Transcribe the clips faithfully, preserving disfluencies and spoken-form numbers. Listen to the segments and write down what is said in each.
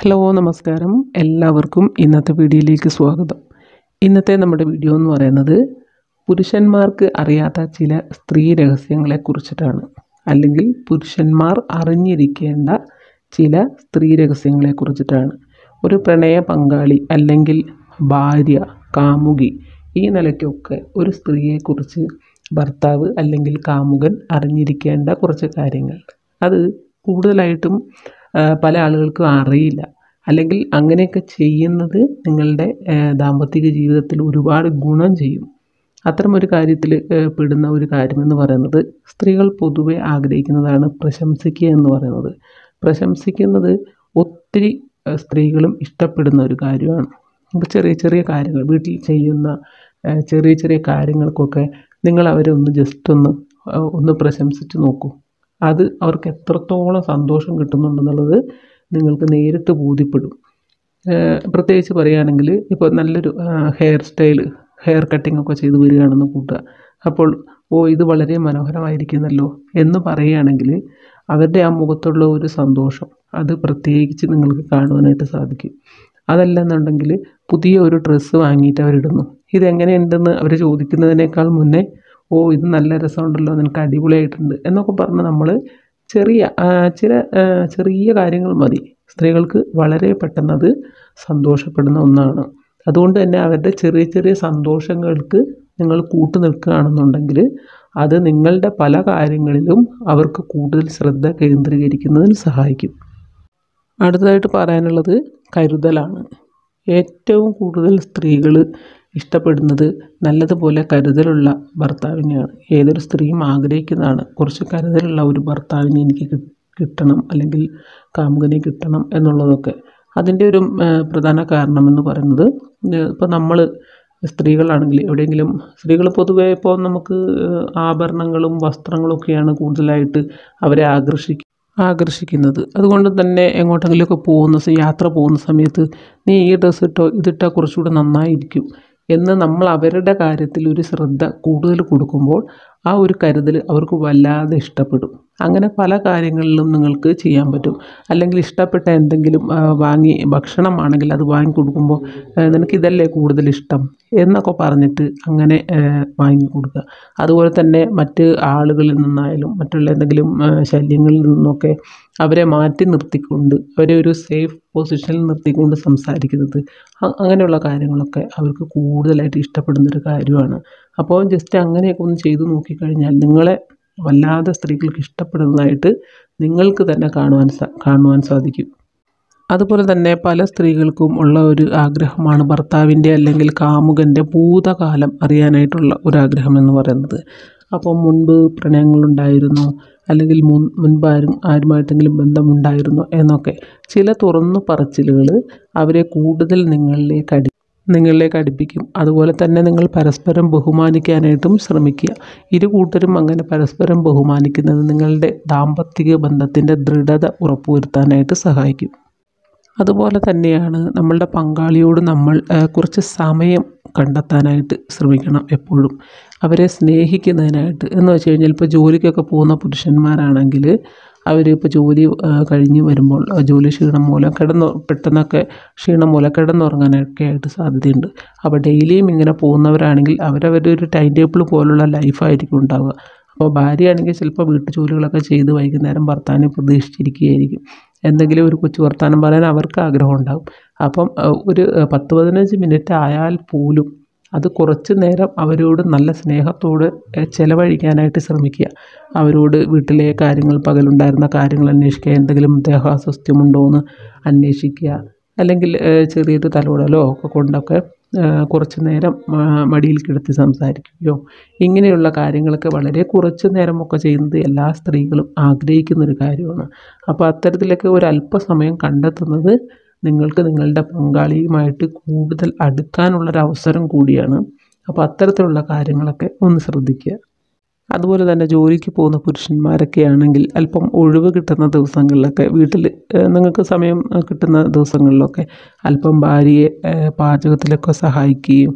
Hello നമസ്കാരം, എല്ലാവർക്കും ഇന്നത്തെ വീഡിയോയിലേക്ക് സ്വാഗതം. ഇന്നത്തെ നമ്മുടെ വീഡിയോ എന്ന് പറയുന്നത് പുരുഷന്മാർക്ക് അറിയാത്ത ചില സ്ത്രീ രഹസ്യങ്ങളെ കുറിച്ചിട്ടാണ്, അല്ലെങ്കിൽ പുരുഷന്മാർ അറിഞ്ഞിരിക്കേണ്ട ചില സ്ത്രീ രഹസ്യങ്ങളെ കുറിച്ചിട്ടാണ്. ഒരു പ്രണയ പങ്കാളി അല്ലെങ്കിൽ ഭാര്യ, കാമുകി, ഈ നിലയ്ക്കൊക്കെ ഒരു സ്ത്രീയെക്കുറിച്ച് ഭർത്താവ് അല്ലെങ്കിൽ കാമുകൻ അറിഞ്ഞിരിക്കേണ്ട കുറച്ച് കാര്യങ്ങൾ. അത് കൂടുതലായിട്ടും പല ആളുകൾക്കും അറിയില്ല, അല്ലെങ്കിൽ അങ്ങനെയൊക്കെ ചെയ്യുന്നത് നിങ്ങളുടെ ദാമ്പത്തിക ജീവിതത്തിൽ ഒരുപാട് ഗുണം ചെയ്യും. അത്തരമൊരു കാര്യത്തിൽ പെടുന്ന ഒരു കാര്യമെന്ന് പറയുന്നത് സ്ത്രീകൾ പൊതുവെ ആഗ്രഹിക്കുന്നതാണ് പ്രശംസിക്കുക എന്ന് പറയുന്നത്. പ്രശംസിക്കുന്നത് ഒത്തിരി സ്ത്രീകളും ഇഷ്ടപ്പെടുന്ന ഒരു കാര്യമാണ്. ഇപ്പോൾ ചെറിയ ചെറിയ കാര്യങ്ങൾ, വീട്ടിൽ ചെയ്യുന്ന ചെറിയ ചെറിയ കാര്യങ്ങൾക്കൊക്കെ നിങ്ങൾ അവരെ ഒന്ന് ജസ്റ്റ് ഒന്ന് ഒന്ന് പ്രശംസിച്ച് നോക്കൂ. അത് അവർക്ക് എത്രത്തോളം സന്തോഷം കിട്ടുന്നുണ്ടെന്നുള്ളത് നിങ്ങൾക്ക് നേരിട്ട് ബോധ്യപ്പെടും. പ്രത്യേകിച്ച് പറയുകയാണെങ്കിൽ, ഇപ്പോൾ നല്ലൊരു ഹെയർ സ്റ്റൈൽ ഹെയർ കട്ടിംഗ് ഒക്കെ ചെയ്ത് വരികയാണെന്ന് കൂട്ടുക. അപ്പോൾ ഓ ഇത് വളരെ മനോഹരമായിരിക്കുന്നല്ലോ എന്ന് പറയുകയാണെങ്കിൽ അവരുടെ ആ മുഖത്തുള്ള ഒരു സന്തോഷം അത് പ്രത്യേകിച്ച് നിങ്ങൾക്ക് കാണുവാനായിട്ട് സാധിക്കും. അതല്ലെന്നുണ്ടെങ്കിൽ പുതിയ ഒരു ഡ്രസ്സ് വാങ്ങിയിട്ട് അവരിടുന്നു, ഇതെങ്ങനെയുണ്ടെന്ന് അവർ ചോദിക്കുന്നതിനേക്കാൾ മുന്നേ ഓ ഇത് നല്ല രസമുണ്ടല്ലോ, നിനക്ക് അടിപൊളിയായിട്ടുണ്ട് എന്നൊക്കെ പറഞ്ഞ് നമ്മൾ ചെറിയ ചില ചെറിയ കാര്യങ്ങൾ മതി സ്ത്രീകൾക്ക് വളരെ പെട്ടെന്ന് അത് സന്തോഷപ്പെടുന്ന ഒന്നാണ്. അതുകൊണ്ട് തന്നെ അവരുടെ ചെറിയ ചെറിയ സന്തോഷങ്ങൾക്ക് നിങ്ങൾ കൂട്ടു നിൽക്കുകയാണെന്നുണ്ടെങ്കിൽ അത് നിങ്ങളുടെ പല കാര്യങ്ങളിലും അവർക്ക് കൂടുതൽ ശ്രദ്ധ കേന്ദ്രീകരിക്കുന്നതിന് സഹായിക്കും. അടുത്തതായിട്ട് പറയാനുള്ളത് കരുതലാണ്. ഏറ്റവും കൂടുതൽ സ്ത്രീകൾ ഇഷ്ടപ്പെടുന്നത് നല്ലതുപോലെ കരുതലുള്ള ഭർത്താവിനെയാണ്. ഏതൊരു സ്ത്രീയും ആഗ്രഹിക്കുന്നതാണ് കുറച്ച് കരുതലുള്ള ഒരു ഭർത്താവിനെ എനിക്ക് കിട്ടണം, അല്ലെങ്കിൽ കാമുകനെ കിട്ടണം എന്നുള്ളതൊക്കെ. അതിൻ്റെ ഒരു പ്രധാന കാരണമെന്ന് പറയുന്നത്, ഇപ്പോൾ നമ്മൾ സ്ത്രീകളാണെങ്കിൽ എവിടെയെങ്കിലും, സ്ത്രീകൾ പൊതുവേ ഇപ്പോൾ നമുക്ക് ആഭരണങ്ങളും വസ്ത്രങ്ങളൊക്കെയാണ് കൂടുതലായിട്ട് അവരെ ആകർഷിക്കുക ആകർഷിക്കുന്നത് അതുകൊണ്ട് തന്നെ എങ്ങോട്ടെങ്കിലുമൊക്കെ പോകുന്ന യാത്ര പോകുന്ന സമയത്ത് നീ ഈ ഡ്രസ്സ് ഇട്ടോ, ഇതിട്ടാൽ കുറച്ചുകൂടെ നന്നായിരിക്കും എന്ന് നമ്മൾ അവരുടെ കാര്യത്തിൽ ഒരു ശ്രദ്ധ കൂടുതൽ കൊടുക്കുമ്പോൾ ആ ഒരു കരുതൽ അവർക്ക് വല്ലാതെ ഇഷ്ടപ്പെടും. അങ്ങനെ പല കാര്യങ്ങളിലും നിങ്ങൾക്ക് ചെയ്യാൻ പറ്റും. അല്ലെങ്കിൽ ഇഷ്ടപ്പെട്ട എന്തെങ്കിലും വാങ്ങി, ഭക്ഷണമാണെങ്കിൽ അത് വാങ്ങി കൊടുക്കുമ്പോൾ നിനക്കിതല്ലേ കൂടുതൽ ഇഷ്ടം എന്നൊക്കെ പറഞ്ഞിട്ട് അങ്ങനെ വാങ്ങി കൊടുക്കുക. അതുപോലെ തന്നെ മറ്റ് ആളുകളിൽ നിന്നായാലും മറ്റുള്ള എന്തെങ്കിലും ശല്യങ്ങളിൽ നിന്നൊക്കെ അവരെ മാറ്റി നിർത്തിക്കൊണ്ട്, അവരെ ഒരു സേഫ് പൊസിഷനിൽ നിർത്തിക്കൊണ്ട് സംസാരിക്കുന്നത്, അങ്ങനെയുള്ള കാര്യങ്ങളൊക്കെ അവർക്ക് കൂടുതലായിട്ട് ഇഷ്ടപ്പെടുന്നൊരു കാര്യമാണ്. അപ്പോൾ ജസ്റ്റ് അങ്ങനെയൊക്കെ ഒന്ന് ചെയ്തു നോക്കിക്കഴിഞ്ഞാൽ നിങ്ങളെ വല്ലാതെ സ്ത്രീകൾക്ക് ഇഷ്ടപ്പെടുന്നതായിട്ട് നിങ്ങൾക്ക് തന്നെ കാണുവാൻ സാ കാണുവാൻ സാധിക്കും. അതുപോലെ തന്നെ പല സ്ത്രീകൾക്കും ഉള്ള ഒരു ആഗ്രഹമാണ് ഭർത്താവിൻ്റെ അല്ലെങ്കിൽ കാമുകൻ്റെ ഭൂതകാലം അറിയാനായിട്ടുള്ള ഒരാഗ്രഹം എന്ന് പറയുന്നത്. അപ്പോൾ മുൻപ് പ്രണയങ്ങളുണ്ടായിരുന്നോ, അല്ലെങ്കിൽ മുൻ മുൻപ് ആരും ആരുമായിട്ടെങ്കിലും ബന്ധമുണ്ടായിരുന്നോ എന്നൊക്കെ ചില തുറന്നു പറച്ചിലുകൾ അവരെ കൂടുതൽ നിങ്ങളിലേക്ക് അടി നിങ്ങളിലേക്ക് അടുപ്പിക്കും. അതുപോലെ തന്നെ നിങ്ങൾ പരസ്പരം ബഹുമാനിക്കാനായിട്ടും ശ്രമിക്കുക. ഇരു കൂട്ടരും അങ്ങനെ പരസ്പരം ബഹുമാനിക്കുന്നത് നിങ്ങളുടെ ദാമ്പത്തിക ബന്ധത്തിൻ്റെ ദൃഢത ഉറപ്പുവരുത്താനായിട്ട് സഹായിക്കും. അതുപോലെ തന്നെയാണ് നമ്മളുടെ പങ്കാളിയോട് നമ്മൾ കുറച്ച് സമയം കണ്ടെത്താനായിട്ട് ശ്രമിക്കണം എപ്പോഴും, അവരെ സ്നേഹിക്കുന്നതിനായിട്ട്. എന്ന് വെച്ച് കഴിഞ്ഞാൽ ഇപ്പോൾ ജോലിക്കൊക്കെ പോകുന്ന പുരുഷന്മാരാണെങ്കിൽ അവർ ഇപ്പോൾ ജോലി കഴിഞ്ഞ് വരുമ്പോൾ ജോലി ക്ഷീണം മൂലം കിടന്ന് പെട്ടെന്നൊക്കെ ക്ഷീണം മൂലം കിടന്നുറങ്ങാനൊക്കെ ആയിട്ട് സാധ്യതയുണ്ട്. അപ്പോൾ ഡെയിലിയും ഇങ്ങനെ പോകുന്നവരാണെങ്കിൽ അവരവരുടെ ഒരു ടൈം ടേബിൾ പോലുള്ള ലൈഫായിരിക്കും ഉണ്ടാവുക. അപ്പോൾ ഭാര്യയാണെങ്കിൽ ചിലപ്പോൾ വീട്ടു ജോലികളൊക്കെ ചെയ്ത് വൈകുന്നേരം ഭർത്താവിനെ പ്രതീക്ഷിച്ചിരിക്കുകയായിരിക്കും. എന്തെങ്കിലും ഒരു കൊച്ചു വർത്താനം പറയാൻ അവർക്ക് ആഗ്രഹം ഉണ്ടാകും. അപ്പം ഒരു പത്ത് പതിനഞ്ച് മിനിറ്റ് ആയാൽ പോലും അത് കുറച്ച് നേരം അവരോട് നല്ല സ്നേഹത്തോട് ചിലവഴിക്കാനായിട്ട് ശ്രമിക്കുക. അവരോട് വീട്ടിലെ കാര്യങ്ങൾ, പകലുണ്ടായിരുന്ന കാര്യങ്ങൾ അന്വേഷിക്കുക, എന്തെങ്കിലും ദേഹാസ്വാസ്ഥ്യമുണ്ടോ എന്ന് അന്വേഷിക്കുക, അല്ലെങ്കിൽ ചെറിയൊരു തലോടലോ ഒക്കെ കൊണ്ടൊക്കെ കുറച്ച് നേരം മടിയിൽ കിടത്തി സംസാരിക്കുകയോ, ഇങ്ങനെയുള്ള കാര്യങ്ങളൊക്കെ വളരെ കുറച്ച് നേരമൊക്കെ ചെയ്യുന്നത് എല്ലാ സ്ത്രീകളും ആഗ്രഹിക്കുന്നൊരു കാര്യമാണ്. അപ്പോൾ അത്തരത്തിലൊക്കെ ഒരു അല്പസമയം കണ്ടെത്തുന്നത് നിങ്ങൾക്ക് നിങ്ങളുടെ പങ്കാളിയുമായിട്ട് കൂടുതൽ അടുക്കാനുള്ളൊരവസരം കൂടിയാണ്. അപ്പോൾ അത്തരത്തിലുള്ള കാര്യങ്ങളൊക്കെ ഒന്ന് ശ്രദ്ധിക്കുക. അതുപോലെ തന്നെ ജോലിക്ക് പോകുന്ന പുരുഷന്മാരൊക്കെ ആണെങ്കിൽ അല്പം ഒഴിവ് കിട്ടുന്ന ദിവസങ്ങളിലൊക്കെ, വീട്ടിൽ നിങ്ങൾക്ക് സമയം കിട്ടുന്ന ദിവസങ്ങളിലൊക്കെ അല്പം ഭാര്യയെ പാചകത്തിലൊക്കെ സഹായിക്കുകയും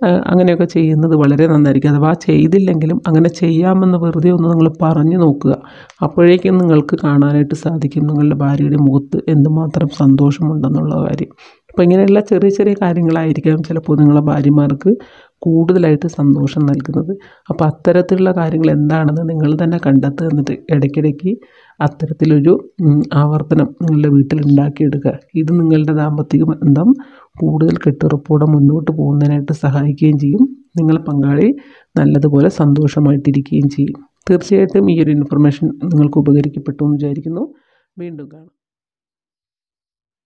അങ്ങനെയൊക്കെ ചെയ്യുന്നത് വളരെ നന്നായിരിക്കും. അഥവാ ചെയ്തില്ലെങ്കിലും അങ്ങനെ ചെയ്യാമെന്ന് വെറുതെ ഒന്ന് നിങ്ങൾ പറഞ്ഞു നോക്കുക. അപ്പോഴേക്കും നിങ്ങൾക്ക് കാണാനായിട്ട് സാധിക്കും നിങ്ങളുടെ ഭാര്യയുടെ മുഖത്ത് എന്തുമാത്രം സന്തോഷമുണ്ടെന്നുള്ള കാര്യം. അപ്പോൾ ഇങ്ങനെയുള്ള ചെറിയ ചെറിയ കാര്യങ്ങളായിരിക്കാം ചിലപ്പോൾ നിങ്ങളുടെ ഭാര്യമാർക്ക് കൂടുതലായിട്ട് സന്തോഷം നൽകുന്നത്. അപ്പോൾ അത്തരത്തിലുള്ള കാര്യങ്ങൾ എന്താണെന്ന് നിങ്ങൾ തന്നെ കണ്ടെത്തുക. എന്നിട്ട് ഇടയ്ക്കിടയ്ക്ക് അത്തരത്തിലൊരു ആവർത്തനം നിങ്ങളുടെ വീട്ടിൽ ഉണ്ടാക്കിയെടുക്കുക. ഇത് നിങ്ങളുടെ ദാമ്പത്തിക ബന്ധം കൂടുതൽ കെട്ടുറപ്പോടെ മുന്നോട്ട് പോകുന്നതിനായിട്ട് സഹായിക്കുകയും ചെയ്യും. നിങ്ങളുടെ പങ്കാളി നല്ലതുപോലെ സന്തോഷമായിട്ടിരിക്കുകയും ചെയ്യും. തീർച്ചയായിട്ടും ഈ ഒരു ഇൻഫർമേഷൻ നിങ്ങൾക്ക് ഉപകരിക്കപ്പെട്ടു എന്ന് വിചാരിക്കുന്നു. വീണ്ടും കാണാം.